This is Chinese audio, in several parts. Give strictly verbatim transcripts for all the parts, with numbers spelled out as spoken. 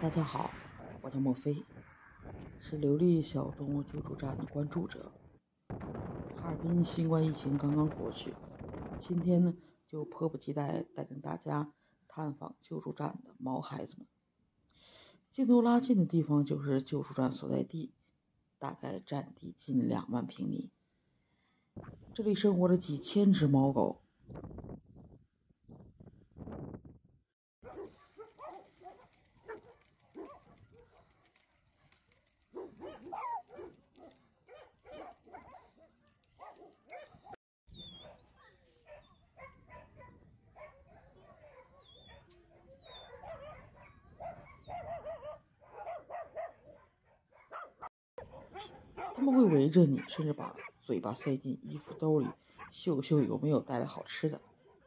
大家好，我叫莫非，是流利小动物救助站的关注者。哈尔滨新冠疫情刚刚过去，今天呢就迫不及待带领大家探访救助站的毛孩子们。镜头拉近的地方就是救助站所在地，大概占地近两万平米。这里生活着几千只猫狗。他们会围着你，甚至把嘴巴塞进衣服兜里，嗅嗅有没有带来好吃的。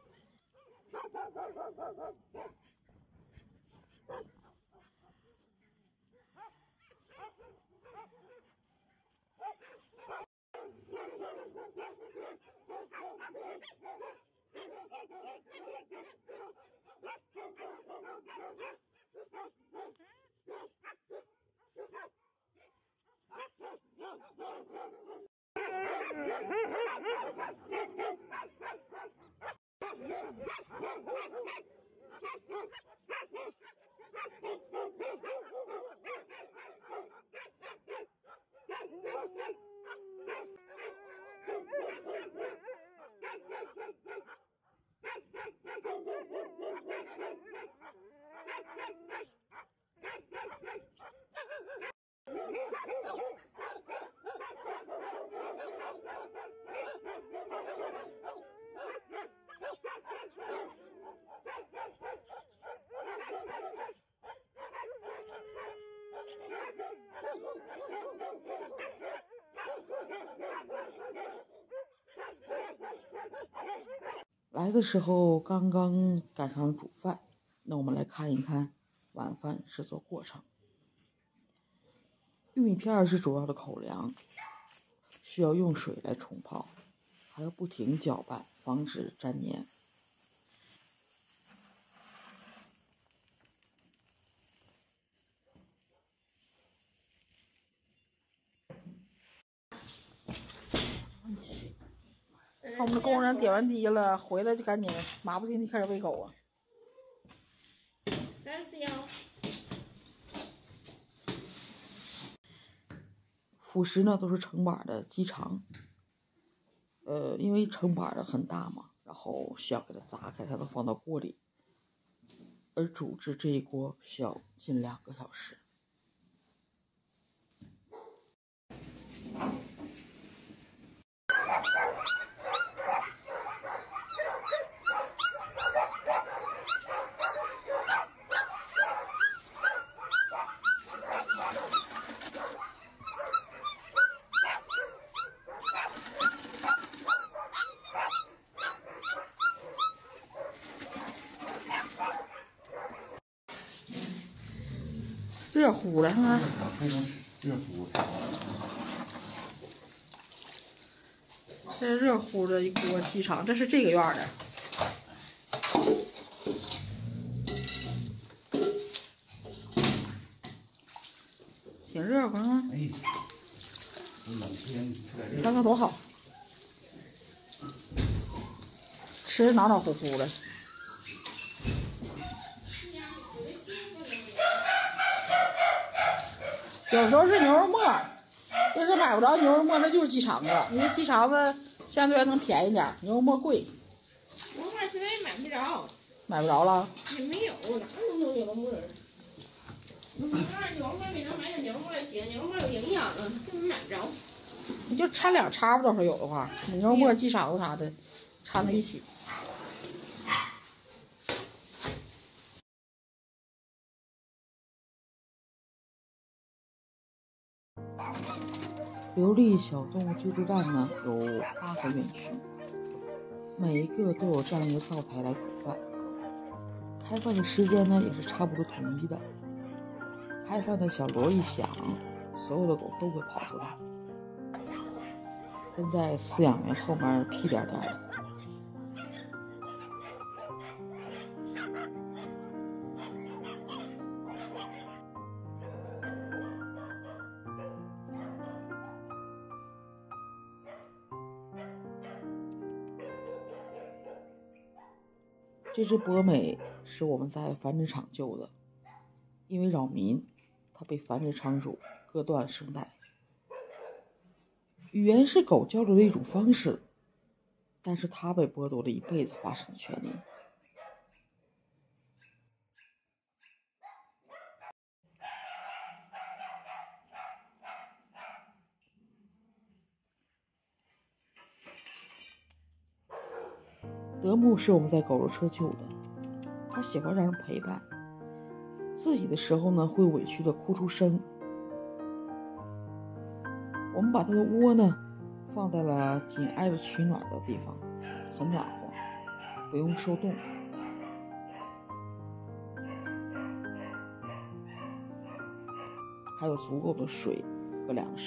来的时候刚刚赶上煮饭，那我们来看一看晚饭制作过程。玉米片是主要的口粮，需要用水来冲泡，还要不停搅拌，防止粘黏。我们的工人点完滴了，回来就赶紧马不停蹄开始喂狗啊。 三四幺。 辅食呢都是成板的鸡肠，呃，因为成板的很大嘛，然后需要给它砸开才能放到锅里，而煮制这一锅需要近两个小时。热乎了哈！ 热乎。 这是热乎的一锅鸡肠，这是这个院的。挺热乎啊！ 哎，冷天你看看多好，吃暖暖乎乎的。有时候是牛肉末，要是买不着牛肉末，那就是鸡肠子。因为鸡肠子相对来能便宜点，牛肉末贵。 牛肉末现在也买不着， 买不着了。 也没有，哪有那么多牛肉末？你看牛肉末你能买点牛肉末行，牛肉末有营养啊，根本买不着。 你就掺两叉吧，到时候有的话，你牛肉末、鸡肠子啥的掺在一起。流利小动物救助站呢有八个院区，每一个都有这样一个灶台来煮饭。开饭的时间呢也是差不多统一的。开饭的小锣一响，所有的狗都会跑出来，跟在饲养员后面屁颠颠的。 这只博美是我们在繁殖场救的，因为扰民，它被繁殖场主割断声带。语言是狗交流的一种方式，但是它被剥夺了一辈子发声的权利。德牧是我们在狗肉车救的，他喜欢让人陪伴，自己的时候呢会委屈的哭出声。我们把他的窝呢放在了紧挨着取暖的地方，很暖和，不用受冻，还有足够的水和粮食。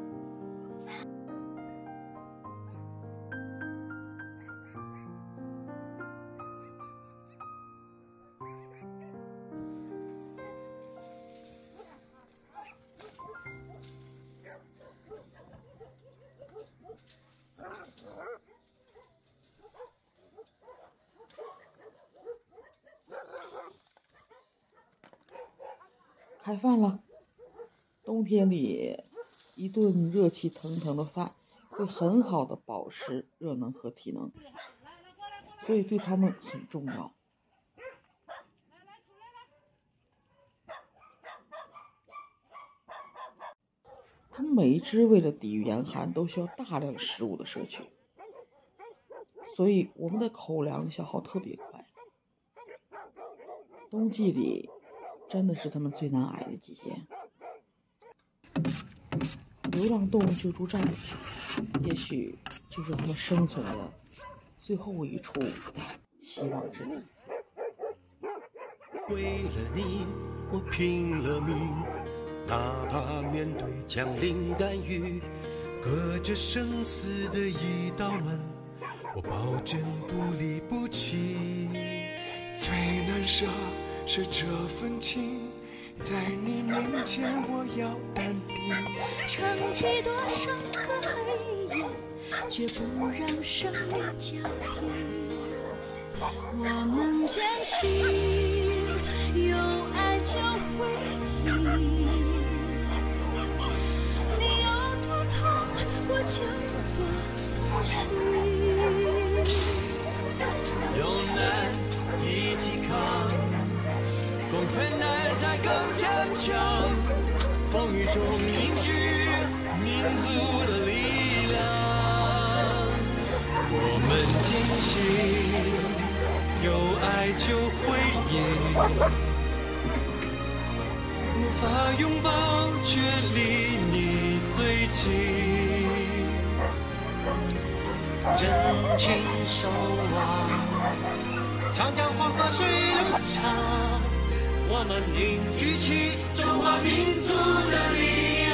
开饭了，冬天里一顿热气腾腾的饭会很好的保持热能和体能，所以对他们很重要。它们每一只为了抵御严寒都需要大量食物的摄取，所以我们的口粮消耗特别快。冬季里真的是他们最难挨的季节。流浪动物救助站也许就是他们生存的最后一处希望之地。 为了你我拼了命，哪怕面对枪林弹雨，隔着生死的一道门，我保证不离不弃。最难舍是这份情，在你面前我要淡定， 撑起多少个黑夜，绝不让生命交替。我们坚信有爱就会赢，你有多痛我就多痛心， 有难一起扛，共分难才更坚强，风雨中凝聚民族的力量。我们坚信有爱就会赢，无法拥抱却离你最近，真情守望，长江黄河水流长，我们凝聚起中华民族的力量。